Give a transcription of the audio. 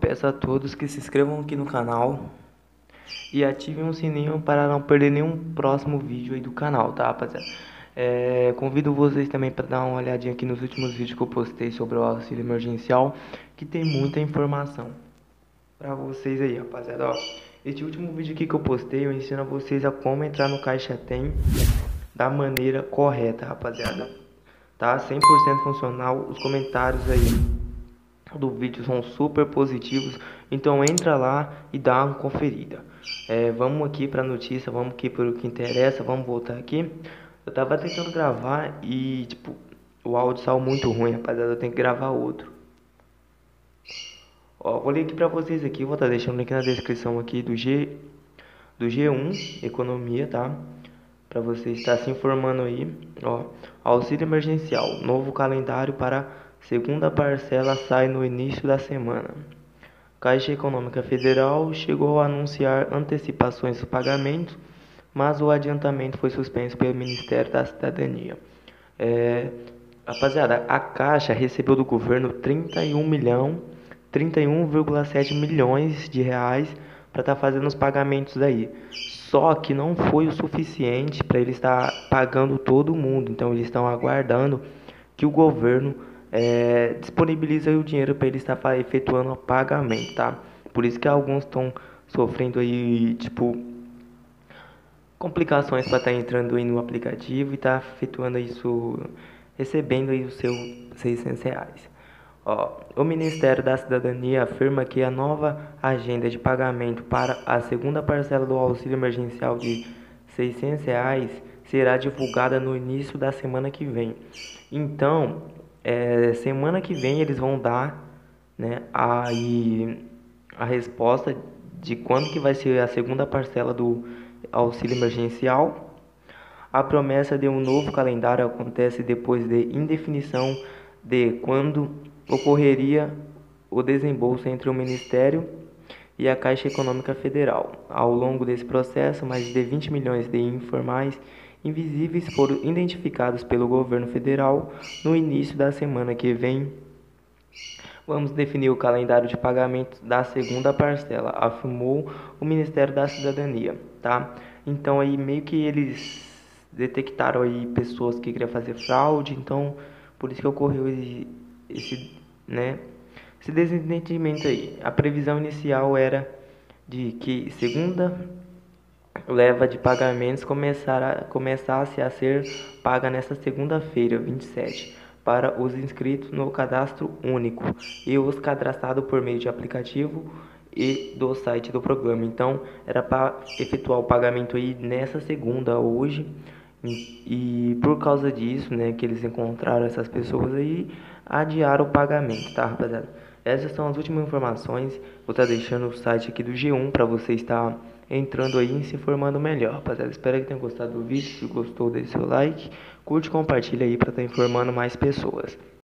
peço a todos que se inscrevam aqui no canal e ativem o sininho para não perder nenhum próximo vídeo aí do canal, tá, rapaziada? Convido vocês também para dar uma olhadinha aqui nos últimos vídeos que eu postei sobre o auxílio emergencial, que tem muita informação para vocês aí, rapaziada. Ó, este último vídeo aqui que eu postei, eu ensino a vocês a como entrar no Caixa Tem da maneira correta, rapaziada. Tá 100% funcional. Os comentários aí do vídeo são super positivos, então entra lá e dá uma conferida. Vamos aqui para a notícia, vamos aqui para o que interessa, vamos voltar aqui. Eu tava tentando gravar e tipo, o áudio saiu muito ruim, rapaziada, eu tenho que gravar outro. Ó, vou ler aqui para vocês aqui, vou estar deixando o link na descrição aqui do G1 Economia, tá? Para você estar se informando aí. Ó, auxílio emergencial, novo calendário para segunda parcela sai no início da semana. Caixa Econômica Federal chegou a anunciar antecipações dos pagamentos, mas o adiantamento foi suspenso pelo Ministério da Cidadania. Rapaziada, a Caixa recebeu do governo 31,7 milhões de reais para estar fazendo os pagamentos aí. Só que não foi o suficiente para eles estar pagando todo mundo. Então eles estão aguardando que o governo disponibilize aí o dinheiro para eles estar efetuando o pagamento, tá? Por isso que alguns estão sofrendo aí, tipo, complicações para estar entrando aí no aplicativo e estar efetuando isso, recebendo aí os seus R$ 600. Ó, o Ministério da Cidadania afirma que a nova agenda de pagamento para a segunda parcela do auxílio emergencial de R$ 600 será divulgada no início da semana que vem. Então, semana que vem eles vão dar, né, a resposta de quando que vai ser a segunda parcela do auxílio emergencial. A promessa de um novo calendário acontece depois de indefinição de quando ocorreria o desembolso entre o Ministério e a Caixa Econômica Federal. Ao longo desse processo, mais de 20 milhões de informais invisíveis foram identificados pelo governo federal. No início da semana que vem, vamos definir o calendário de pagamento da segunda parcela, afirmou o Ministério da Cidadania, tá? Então aí meio que eles detectaram aí pessoas que queriam fazer fraude, então por isso que ocorreu esse desentendimento aí. A previsão inicial era de que segunda leva de pagamentos começasse a ser paga nesta segunda-feira, 27, para os inscritos no cadastro único e os cadastrados por meio de aplicativo e do site do programa. Então era para efetuar o pagamento aí nessa segunda, hoje, e por causa disso, né, que eles encontraram essas pessoas aí, adiaram o pagamento, tá, rapaziada? Essas são as últimas informações. Vou estar deixando o site aqui do G1 para você estar entrando aí e se informando melhor, rapaziada. Espero que tenham gostado do vídeo. Se gostou, deixe seu like, curte e compartilha aí para estar informando mais pessoas.